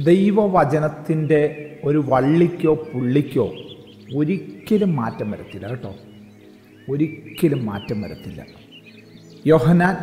ദൈവവചനത്തിൻ്റെ ഒരു വള്ളിക്കോ പുള്ളിക്കോ ഒരിക്കലും മാറ്റം വരത്തില്ല കേട്ടോ, ഒരിക്കലും മാറ്റം വരത്തില്ല. യോഹന്നാൻ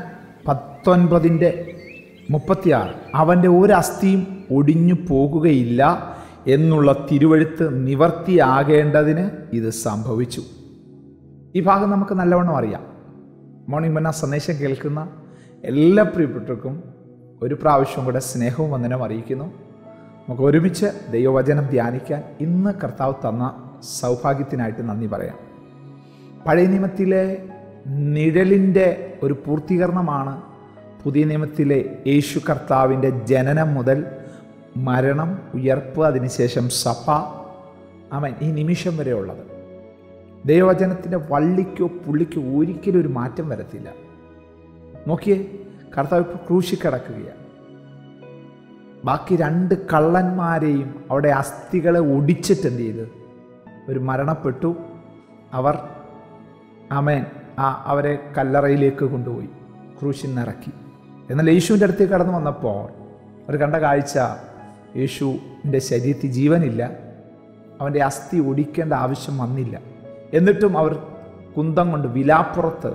19:36 അവൻ്റെ ഒരു അസ്ഥിയും ഒടിഞ്ഞു പോകുകയില്ല എന്നുള്ള തിരുവെഴുത്ത് നിവർത്തിയാകേണ്ടതിന് ഇത് സംഭവിച്ചു. ഈ ഭാഗം നമുക്ക് നല്ലവണ്ണം അറിയാം. മോർണിംഗ് മന്ന സന്ദേശം കേൾക്കുന്ന എല്ലാ പ്രിയപ്പെട്ടവർക്കും ഒരു പ്രാവശ്യം കൂടെ സ്നേഹവും വന്ദനം അറിയിക്കുന്നു. നമുക്ക് ഒരുമിച്ച് ദൈവവചനം ധ്യാനിക്കാൻ ഇന്ന് കർത്താവ് തന്ന സൗഭാഗ്യത്തിനായിട്ട് നന്ദി പറയാം. പഴയ നിയമത്തിലെ നിഴലിൻ്റെ ഒരു പൂർത്തീകരണമാണ് പുതിയ നിയമത്തിലെ യേശു കർത്താവിൻ്റെ ജനനം മുതൽ മരണം, ഉയർപ്പ്, അതിനുശേഷം സഭ, ആമേൻ, ഈ നിമിഷം വരെ ഉള്ളത്. ദൈവവചനത്തിൻ്റെ വള്ളിക്കോ പുള്ളിക്കോ ഒരിക്കലും ഒരു മാറ്റം വരത്തില്ല. നോക്കിയേ, കർത്താവ് ഇപ്പോൾ ക്രൂശിൽ കിടക്കുകയാണ്. ബാക്കി 2 കള്ളന്മാരെയും അവിടെ അസ്ഥികളെ ഒടിച്ചിട്ട് എന്ത് ചെയ്ത് ഒരു മരണപ്പെട്ടു. അവർ ആമേൻ അവരെ കല്ലറയിലേക്ക് കൊണ്ടുപോയി ക്രൂശിൽ നിറക്കി. എന്നാൽ യേശുവിൻ്റെ അടുത്തേക്ക് കടന്നു വന്നപ്പോൾ അവർ കണ്ട കാഴ്ച, യേശുവിൻ്റെ ശരീരത്തിൽ ജീവനില്ല, അവൻ്റെ അസ്ഥി ഒടിക്കേണ്ട ആവശ്യം വന്നില്ല. എന്നിട്ടും അവർ കുന്തം കൊണ്ട് വിലാപ്പുറത്ത്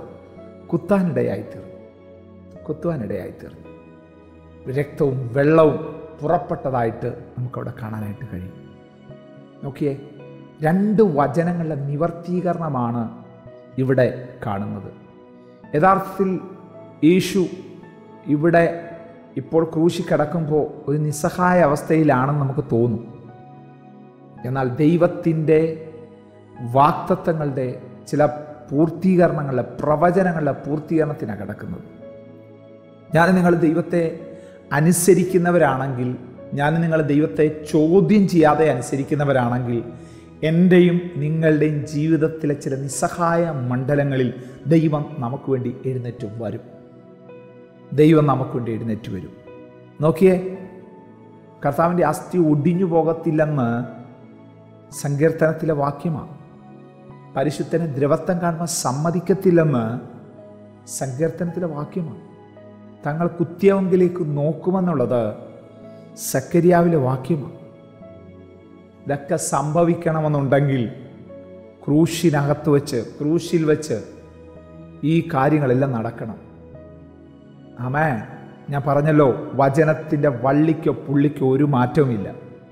കുത്തുവാനിടയായിത്തീർന്നു. രക്തവും വെള്ളവും പുറപ്പെട്ടതായിട്ട് നമുക്കവിടെ കാണാനായിട്ട് കഴിയും. നോക്കിയേ, 2 വചനങ്ങളുടെ നിവർത്തീകരണമാണ് ഇവിടെ കാണുന്നത്. യഥാർത്ഥത്തിൽ യേശു ഇവിടെ ഇപ്പോൾ ക്രൂശിൽ കിടക്കുമ്പോൾ ഒരു നിസ്സഹായ അവസ്ഥയിലാണെന്ന് നമുക്ക് തോന്നും. എന്നാൽ ദൈവത്തിൻ്റെ വാഗ്ദത്തങ്ങളുടെ ചില പൂർത്തീകരണങ്ങളുടെ, പ്രവചനങ്ങളുടെ പൂർത്തീകരണത്തിനാണ് കിടക്കുന്നത്. ഞാൻ നിങ്ങൾ ദൈവത്തെ അനുസരിക്കുന്നവരാണെങ്കിൽ, ഞാൻ നിങ്ങൾ ദൈവത്തെ ചോദ്യം ചെയ്യാതെ അനുസരിക്കുന്നവരാണെങ്കിൽ, എൻ്റെയും നിങ്ങളുടെയും ജീവിതത്തിലെ ചില നിസ്സഹായ മണ്ഡലങ്ങളിൽ ദൈവം നമുക്ക് വേണ്ടി എഴുന്നേറ്റ് വരും. നോക്കിയേ, കർത്താവിൻ്റെ അസ്ഥി ഒടിഞ്ഞു പോകത്തില്ലെന്ന് സങ്കീർത്തനത്തിലെ വാക്യമാണ്. പരിശുദ്ധനെ ദ്രവത്വം കാണുവാൻ സമ്മതിക്കത്തില്ലെന്ന് സങ്കീർത്തനത്തിലെ വാക്യമാണ്. തങ്ങൾ കുത്തിയവങ്കിലേക്ക് നോക്കുമെന്നുള്ളത് സക്കരിയാവിലെ വാക്യമാണ്. ഇതൊക്കെ സംഭവിക്കണമെന്നുണ്ടെങ്കിൽ ക്രൂശിൽ വെച്ച് ഈ കാര്യങ്ങളെല്ലാം നടക്കണം. ആമേൻ. ഞാൻ പറഞ്ഞല്ലോ, വചനത്തിൻ്റെ വള്ളിക്കോ പുള്ളിക്കോ ഒരു മാറ്റവുമില്ല.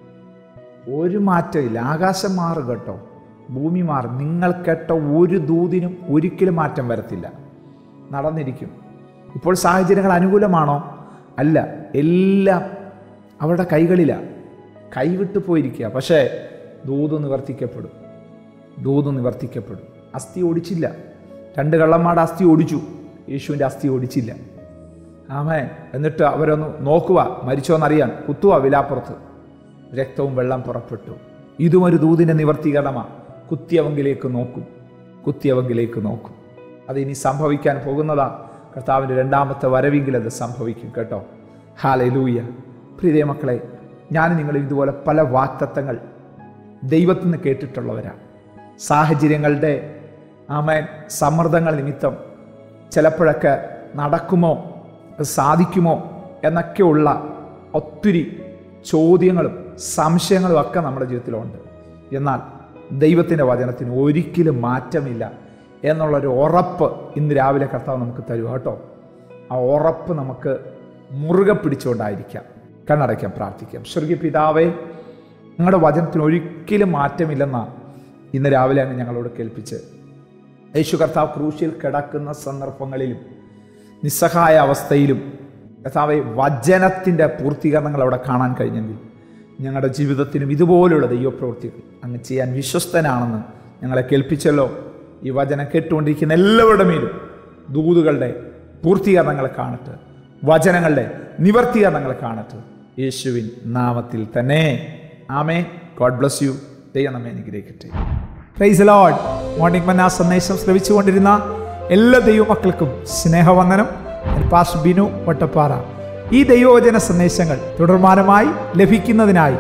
ആകാശം മാറും കേട്ടോ, ഭൂമി മാറും. നിങ്ങൾ കേട്ട ഒരു ദൂതിനും ഒരിക്കലും മാറ്റം വരത്തില്ല, നടന്നിരിക്കും. ഇപ്പോൾ സാഹചര്യങ്ങൾ അനുകൂലമാണോ? അല്ല, എല്ലാം അവരുടെ കൈകളിലാണ്, കൈവിട്ടു പോയിരിക്കുക. പക്ഷേ ദൂത് നിവർത്തിക്കപ്പെടും. അസ്ഥി ഓടിച്ചില്ല. 2 കള്ളന്മാരുടെ അസ്ഥി ഓടിച്ചു, യേശുവിൻ്റെ അസ്ഥി ഓടിച്ചില്ല. ആമേൻ. എന്നിട്ട് അവരൊന്ന് നോക്കുക, മരിച്ചോന്നറിയാൻ കുത്തുക വിലാപ്പുറത്ത്, രക്തവും വെള്ളം പുറപ്പെട്ടു. ഇതും ഒരു ദൂതിൻ്റെ നിവർത്തീകരണമാണ്. കുത്തിയവങ്കിലേക്ക് നോക്കും. അതിനി സംഭവിക്കാൻ പോകുന്നതാ. കർത്താവിൻ്റെ 2ാമത്തെ വരവെങ്കിൽ അത് സംഭവിക്കും കേട്ടോ. ഹല്ലേലൂയ. പ്രിയ മക്കളെ, ഞാൻ നിങ്ങൾ ഇതുപോലെ പല വാഗ്ദത്തങ്ങൾ ദൈവത്തിൽ നിന്ന് കേട്ടിട്ടുള്ളവരാണ്. സാഹചര്യങ്ങളുടെ സമ്മർദ്ദങ്ങൾ നിമിത്തം ചിലപ്പോഴൊക്കെ നടക്കുമോ, സാധിക്കുമോ എന്നൊക്കെയുള്ള ഒത്തിരി ചോദ്യങ്ങളും സംശയങ്ങളും ഒക്കെ നമ്മുടെ ജീവിതത്തിലുണ്ട്. എന്നാൽ ദൈവത്തിൻ്റെ വചനത്തിന് ഒരിക്കലും മാറ്റമില്ല എന്നുള്ളൊരു ഉറപ്പ് ഇന്ന് രാവിലെ കർത്താവ് നമുക്ക് തരുക കേട്ടോ. ആ ഉറപ്പ് നമുക്ക് മുറുകെ പിടിച്ചുകൊണ്ടായിരിക്കാം. കണ്ണടയ്ക്കാം, പ്രാർത്ഥിക്കാം. സ്വർഗീയ പിതാവേ, നിങ്ങളുടെ വചനത്തിന് ഒരിക്കലും മാറ്റമില്ലെന്നാണ് ഇന്ന് രാവിലെ അങ്ങ് ഞങ്ങളോട് കേൾപ്പിച്ച്. യേശു കർത്താവ് ക്രൂശിൽ കിടക്കുന്ന സന്ദർഭങ്ങളിലും നിസ്സഹായ അവസ്ഥയിലും കർത്താവെ വചനത്തിൻ്റെ പൂർത്തീകരണങ്ങൾ അവിടെ കാണാൻ കഴിഞ്ഞെങ്കിൽ ഞങ്ങളുടെ ജീവിതത്തിനും ഇതുപോലുള്ള ദൈവപ്രവൃത്തികൾ അങ്ങ് ചെയ്യാൻ വിശ്വസ്തനാണെന്ന് ഞങ്ങളെ കേൾപ്പിച്ചല്ലോ. ഈ വചനം കേട്ടുകൊണ്ടിരിക്കുന്ന എല്ലാവരുടെ മേലും ദൂതുകളുടെ പൂർത്തീകരണങ്ങൾ കാണട്ടെ, വചനങ്ങളുടെ നിവർത്തീകരണങ്ങൾ കാണട്ടെ, യേശുവിൻ നാമത്തിൽ തന്നെ. ആമേൻ. God bless you. ദൈവം നമ്മെ അനുഗ്രഹിക്കട്ടെ. Praise the Lord. മോർണിംഗ് മന്ന സന്ദേശം ശ്രവിച്ചുകൊണ്ടിരുന്ന എല്ലാ ദൈവമക്കൾക്കും സ്നേഹവന്ദനം. പാസ്റ്റർ ബിനു വട്ടപ്പാറ. ഈ ദൈവവചന സന്ദേശങ്ങൾ തുടർമാനമായി ലഭിക്കുന്നതിനായി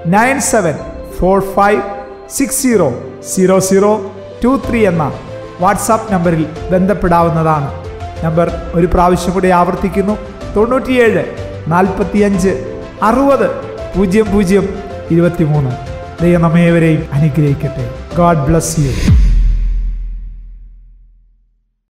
9745600023 എന്ന വാട്സാപ്പ് നമ്പറിൽ ബന്ധപ്പെടാവുന്നതാണ്. നമ്പർ ഒരു പ്രാവശ്യം കൂടി ആവർത്തിക്കുന്നു: 97 45 60 0023. ദൈവം നമ്മേവരെയും അനുഗ്രഹിക്കട്ടെ. God bless U.